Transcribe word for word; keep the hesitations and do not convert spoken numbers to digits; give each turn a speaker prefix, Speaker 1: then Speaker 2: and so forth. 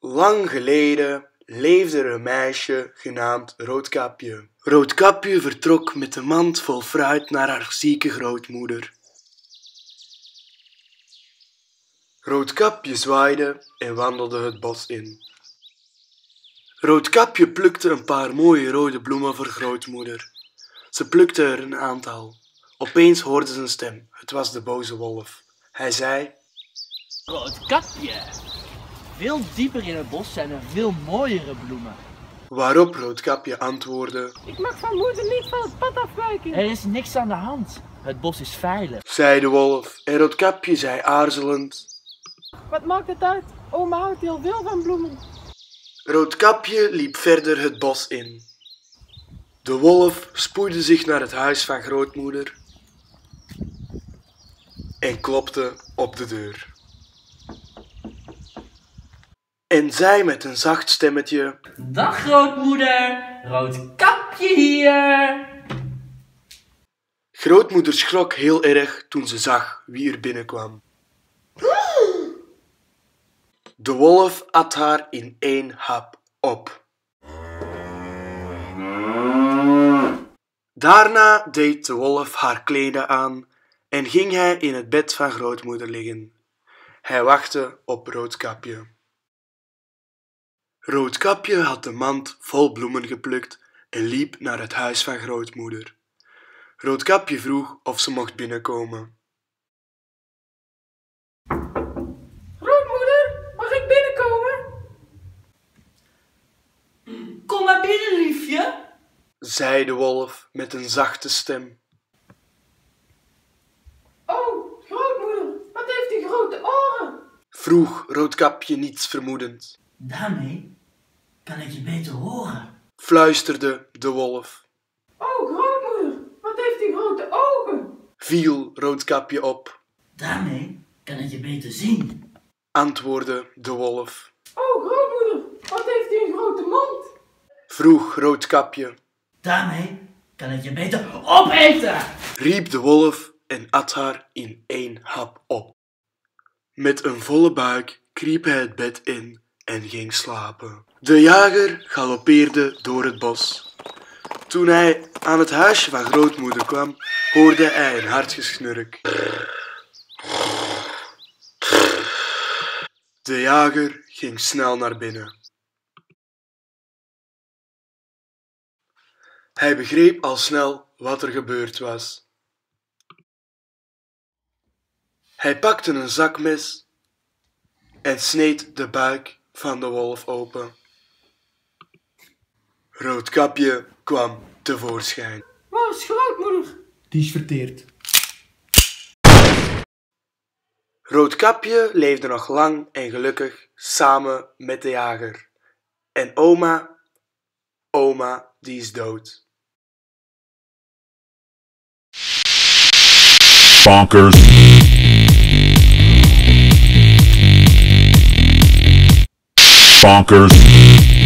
Speaker 1: Lang geleden leefde er een meisje genaamd Roodkapje. Roodkapje vertrok met een mand vol fruit naar haar zieke grootmoeder. Roodkapje zwaaide en wandelde het bos in. Roodkapje plukte een paar mooie rode bloemen voor grootmoeder. Ze plukte er een aantal. Opeens hoorde ze een stem. Het was de boze wolf. Hij zei:
Speaker 2: Roodkapje, veel dieper in het bos zijn er veel mooiere bloemen.
Speaker 1: Waarop Roodkapje antwoordde:
Speaker 3: Ik mag van moeder niet van het pad afwijken.
Speaker 2: Er is niks aan de hand. Het bos is veilig.
Speaker 1: Zei de wolf. En Roodkapje zei aarzelend:
Speaker 3: Wat maakt het uit? Oma houdt heel veel van bloemen.
Speaker 1: Roodkapje liep verder het bos in. De wolf spoedde zich naar het huis van grootmoeder en klopte op de deur. En zei met een zacht stemmetje:
Speaker 2: Dag grootmoeder, Roodkapje hier.
Speaker 1: Grootmoeder schrok heel erg toen ze zag wie er binnenkwam. De wolf at haar in één hap op. Daarna deed de wolf haar kleden aan en ging hij in het bed van grootmoeder liggen. Hij wachtte op Roodkapje. Roodkapje had de mand vol bloemen geplukt en liep naar het huis van grootmoeder. Roodkapje vroeg of ze mocht binnenkomen.
Speaker 3: Grootmoeder, mag ik binnenkomen?
Speaker 2: Kom maar binnen, liefje,
Speaker 1: Zei de wolf met een zachte stem.
Speaker 3: Oh, grootmoeder, wat heeft die grote oren?
Speaker 1: Vroeg Roodkapje niets vermoedend.
Speaker 2: Daarmee kan ik je beter horen.
Speaker 1: Fluisterde de wolf.
Speaker 3: Oh, grootmoeder, wat heeft die grote ogen?
Speaker 1: Viel Roodkapje op.
Speaker 2: Daarmee kan ik je beter zien.
Speaker 1: Antwoordde de wolf.
Speaker 3: Oh, grootmoeder, wat heeft die een grote mond?
Speaker 1: Vroeg Roodkapje.
Speaker 2: Daarmee kan ik je beter opeten.
Speaker 1: Riep de wolf en at haar in één hap op. Met een volle buik kriep hij het bed in en ging slapen. De jager galoppeerde door het bos. Toen hij aan het huisje van grootmoeder kwam, hoorde hij een hard gesnurk. De jager ging snel naar binnen. Hij begreep al snel wat er gebeurd was. Hij pakte een zakmes en sneed de buik van de wolf open. Roodkapje kwam tevoorschijn.
Speaker 3: Waar is grootmoeder?
Speaker 4: Die is verteerd.
Speaker 1: Roodkapje leefde nog lang en gelukkig samen met de jager. En oma, oma die is dood.
Speaker 5: Bonkers. Bonkers.